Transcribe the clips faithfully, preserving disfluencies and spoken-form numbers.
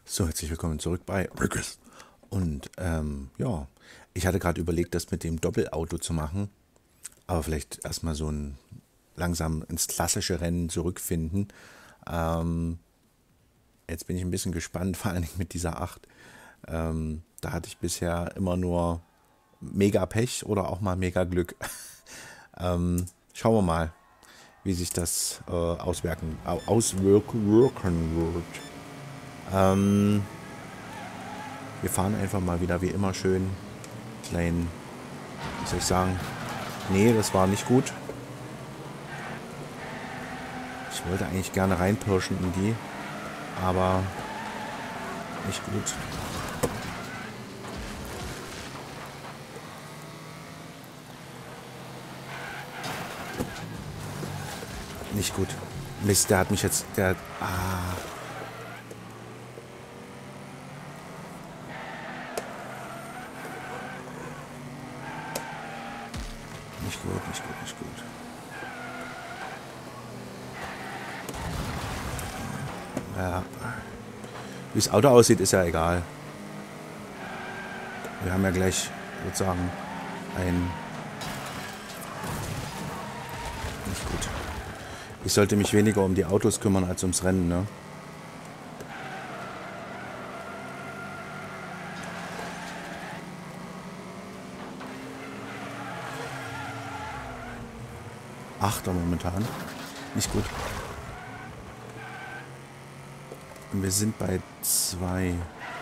So, herzlich willkommen zurück bei Rickers. Und ähm, ja, ich hatte gerade überlegt, das mit dem Doppelauto zu machen, aber vielleicht erstmal so ein langsam ins klassische Rennen zurückfinden. Ähm, jetzt bin ich ein bisschen gespannt, vor allem mit dieser acht. Ähm, da hatte ich bisher immer nur mega Pech oder auch mal mega Glück. ähm, schauen wir mal, wie sich das äh, auswirken, au- auswirken wirken wird. Ähm, wir fahren einfach mal wieder wie immer schön klein, wie soll ich sagen, nee, das war nicht gut. Ich wollte eigentlich gerne reinpirschen in die, aber nicht gut. Nicht gut. Mist, der hat mich jetzt, der, ah, nicht gut, nicht gut, nicht gut. Ja. Wie das Auto aussieht, ist ja egal. Wir haben ja gleich sozusagen ein... Nicht gut. Ich sollte mich weniger um die Autos kümmern als ums Rennen, ne? Achter momentan. Nicht gut. Und wir sind bei zwei.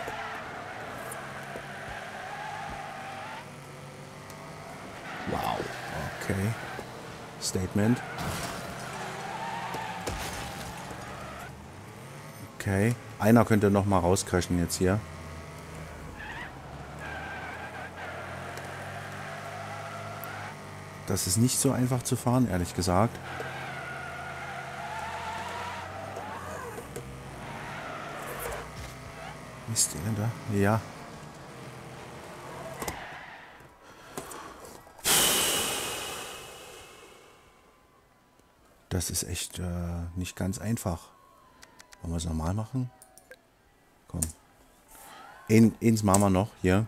Wow. Okay. Statement. Okay. Einer könnte noch mal rauscrashen jetzt hier. Das ist nicht so einfach zu fahren, ehrlich gesagt. Ist der da? Ja. Das ist echt äh, nicht ganz einfach. Wollen wir es normal machen? Komm. Ein, eins machen wir noch hier.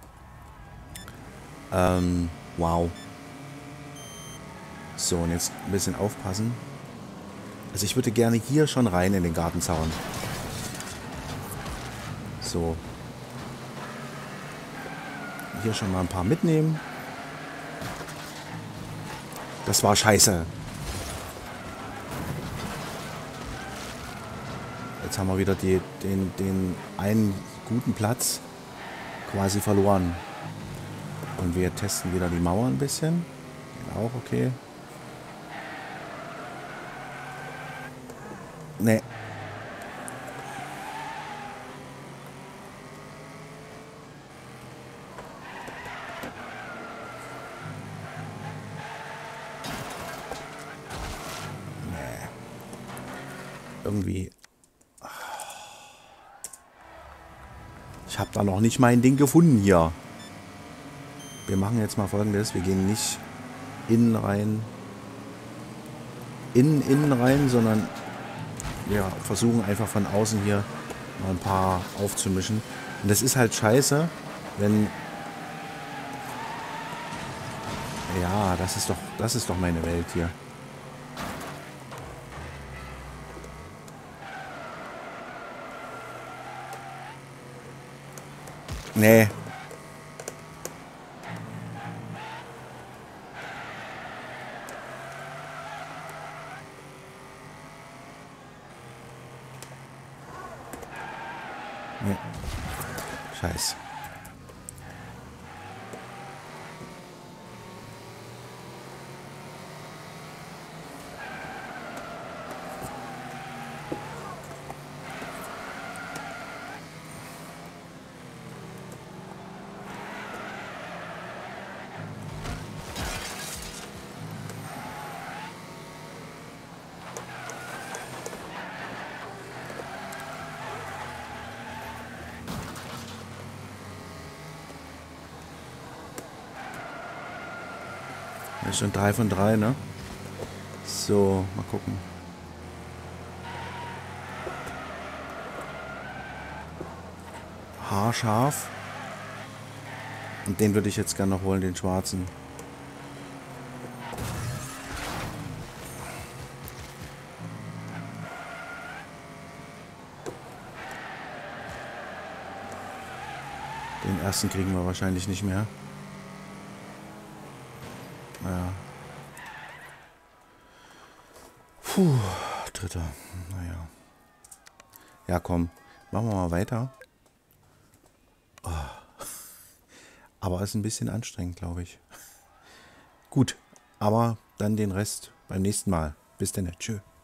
Ähm, wow. So, und jetzt ein bisschen aufpassen. Also ich würde gerne hier schon rein in den Gartenzaun. So. Hier schon mal ein paar mitnehmen. Das war scheiße. Jetzt haben wir wieder die, den, den einen guten Platz quasi verloren. Und wir testen wieder die Mauer ein bisschen. Geht auch okay. Nee. Nee. Irgendwie. Ich habe da noch nicht mein Ding gefunden hier. Wir machen jetzt mal Folgendes. Wir gehen nicht innen rein. Innen, innen rein, sondern wir versuchen einfach von außen hier mal ein paar aufzumischen. Und das ist halt scheiße, wenn... Ja, das ist doch, das ist doch meine Welt hier. Nee. Nee. Scheiß. Das ist schon drei von drei, ne? So, mal gucken. haarscharf. Und den würde ich jetzt gerne noch holen, den schwarzen. Den ersten kriegen wir wahrscheinlich nicht mehr. Naja. Puh, dritter. Naja. Ja, komm. Machen wir mal weiter. Oh. Aber ist ein bisschen anstrengend, glaube ich. Gut. Aber dann den Rest beim nächsten Mal. Bis dann. Tschö.